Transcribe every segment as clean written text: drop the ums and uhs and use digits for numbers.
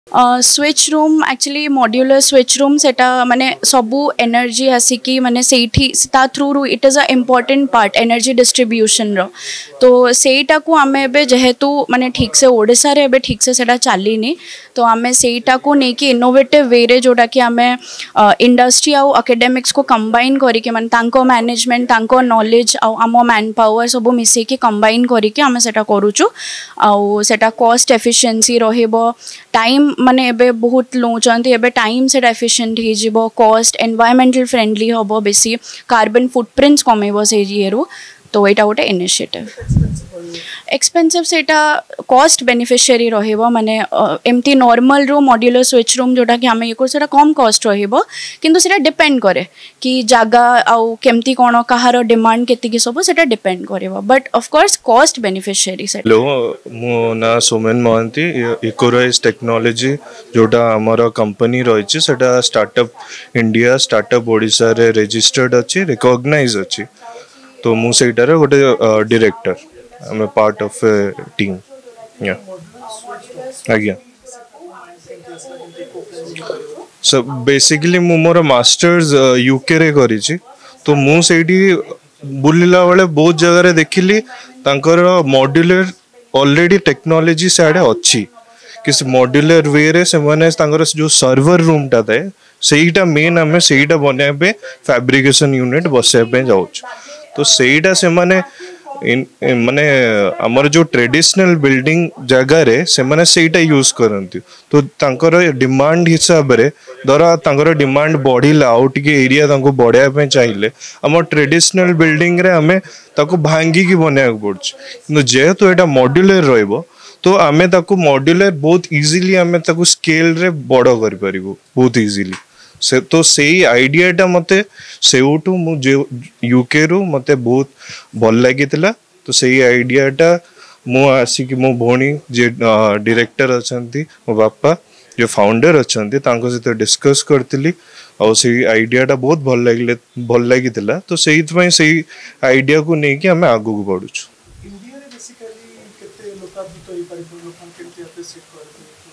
Switch room actually modular switch room सेटा माने सबू एनर्जी आसिकी माने सेठी ता through it is a important part energy distribution रो तो सेटा को आमे एबे जेहेतु माने ठीक से ओडिसा रे एबे ठीक से सेटा चालीनी तो आमे सेटा को नेकी इनोवेटिव वे रे जोटा कि आमे इंडस्ट्री आउ एकेडमिक्स को कंबाइन करी के माने तांको मैनेजमेंट तांको नॉलेज आउ आमो मैन पावर सब मिसे के कंबाइन करी के आमे सेटा करूचु आउ सेटा कॉस्ट एफिशिएंसी रहइबो टाइम माने एबे बहुत लोचंती एबे टाइम से एफिशिएंट ही जिवो कॉस्ट एनवायरमेंटल फ्रेंडली हबो बेसी कार्बन फुटप्रिंट्स कमेबो से येरु तो एटा गोटे इनिशिएटिव एक्सपेंसिव सेटा कॉस्ट बेनिफिशियरी रहइबो माने एमती नॉर्मल रो मॉड्यूलर स्विच रूम जोटा कि हमें एको सेटा कम कॉस्ट रहइबो किंतु सेटा डिपेंड करे कि जागा आउ केमती कोन कहार डिमांड केति कि सब सेटा डिपेंड करिवो but of course cost beneficiary सेटा हेलो मो ना सोमेन महंती इकोराइज टेक्नोलॉजी जोटा हमर कंपनी रहिछि सेटा स्टार्टअप इंडिया स्टार्टअप ओडिसा रे रजिस्टर्ड अछि रिकॉग्नाइज अछि तो मु सेटारे गोटे director I am part of a team या आज्ञा सो बेसिकली मु मोर मास्टर्स यूके रे करिछि तो मु सेठी बुलिला वाले बहुत जगह रे देखिली तांकर मॉड्यूलर ऑलरेडी टेक्नोलॉजी साडे अछि किस मॉड्यूलर वे रे से माने तांकर जो सर्वर रूम ता थाए सेईटा मेन हमें सेईटा बने पे फैब्रिकेशन यूनिट बसे पे जाउछ तो सेईटा से माने माने हमर जो ट्रेडिशनल बिल्डिंग जगह रे से माने सेईटा यूज करंती तो तांकर डिमांड हिसाब रे दरा तांकर डिमांड बढ़िला आउट के एरिया तांको बढ़िया पे चाहिए हमर ट्रेडिशनल बिल्डिंग रे हमें ताको भांगी की बनाया पड़छ किंतु जेहेतु एटा मॉड्यूलर रहइबो तो आमे ताको मॉड्यूलर बहुत इजीली आमे ताको स्केल रे बड़ करि परिबो बहुत इजीली से तो सेही आइडियाटा मते सेउटू मु यूके रु मते बहुत भल लागितला तो सेही आइडियाटा मु आसी कि मो भोणी जे डायरेक्टर अछंती मो बापा जो फाउंडर अछंती तांको से डिस्कस करतिली और सेही आइडियाटा बहुत भल लागितला तो सेही पई सेही आइडिया को नै कि हमें आगु को बढ़ुछु इंडिया रे बेसिकली केते लोकाधित होई परिबो लोकन केते अप्रिशिएट करते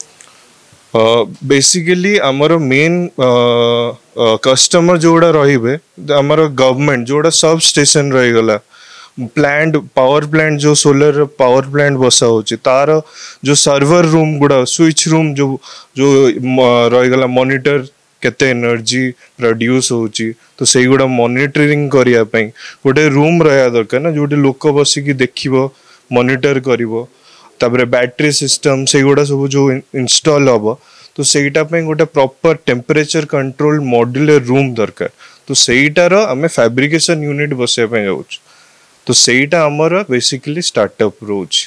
बेसिकली आमर मेन कस्टमर जोड़ा रहिबे आमर गवर्नमेंट जोड़ा सब स्टेशन रही गला प्लांट पावर प्लांट जो सोलर पावर प्लांट बसा होची तार जो सर्वर रूम गुड़ा स्विच रूम जो जो रही गला मॉनिटर केते एनर्जी प्रोड्यूस होची तो सेही गुड़ा मॉनिटरिंग करिया पई गोटे रूम रहया दरकार ना जोटे लोक बसी की देखिबो मॉनिटर करिवो ताबरे बैटरी सिस्टम से गुड़ा सब जो इंस्टॉल हम तो सेटा पे गोटे proper temperature control modular room दरकार तो सेटार आम फैब्रिकेशन यूनिट बसे जाऊँ तो सेटा आमर बेसिकली स्टार्टअप रोज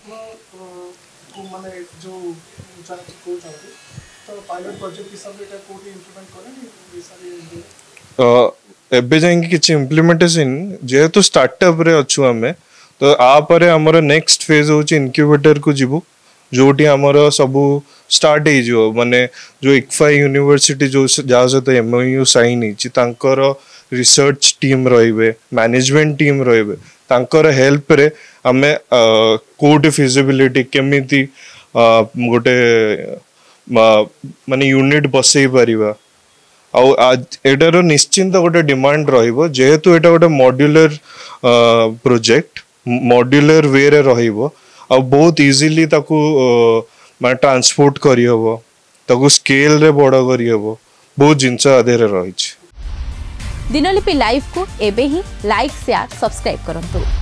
एबे जाए कि इम्प्लीमेंटेशन जेहेतु स्टार्टअप रे अच्छु आमे तो आपर हमर नेक्स्ट फेज होची इनक्यूबेटर को जीवु जोटी हमर सबु स्टार्ट हे जो माने जो इक्फा यूनिवर्सिटी जो जा सहित एमओयू साइन हिची तांकर रिसर्च टीम रहिबे मैनेजमेंट टीम रहिबे तांकर हेल्प रे हमें कोड फिजिबिलिटी केमिति गोटे माने यूनिट बसई परिबा एटार निश्चिंत गोटे डिमांड रहिबो जेहेतु एटा गोटे मॉड्यूलर प्रोजेक्ट मॉड्यूलर वे रे रहिबो आ बहुत इजीली ताकू माने ट्रांसपोर्ट करि हबो ताकू स्केल रे बड़ करि हबो बहुत जिंस आधेरे रहिछि दिनलिपि लाइव को एबे ही लाइक शेयर सब्सक्राइब करंतु।